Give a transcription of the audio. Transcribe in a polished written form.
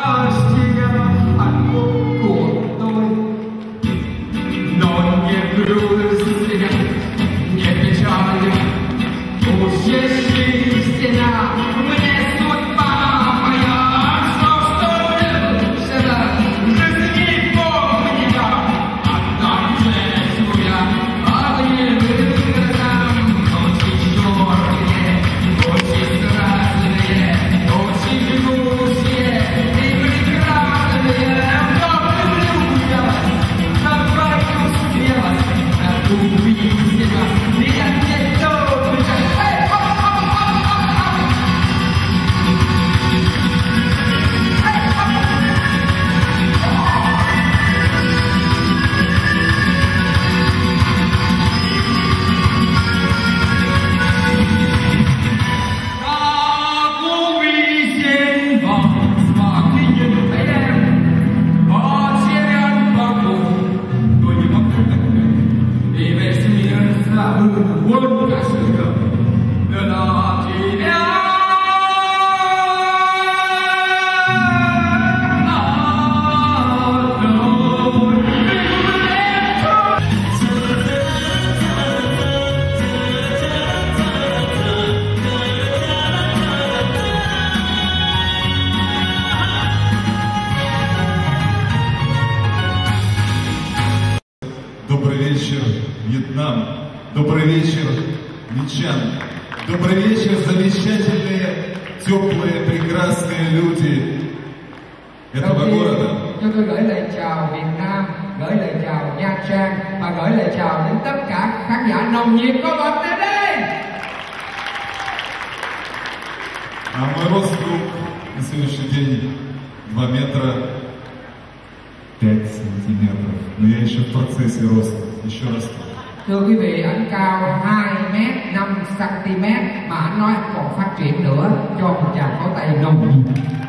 Добрый вечер, Вьетнам. Добрый вечер, Мичан. Добрый вечер, замечательные, теплые, прекрасные люди этого gорода. Cho tôi gửi lời chào Việt Nam, gửi lời chào Nha Trang và gửi lời chào đến tất cả khán giả nồng nhiệt có mặt tại đây. А мой рост на сегодняшний день 2 метра 5 сантиметров. Но я еще в процессе роста. Еще раз. Thưa quý vị, anh cao 2 mét 5 cm mà anh nói còn phát triển nữa, cho một tràng pháo tay nồng nhiệt.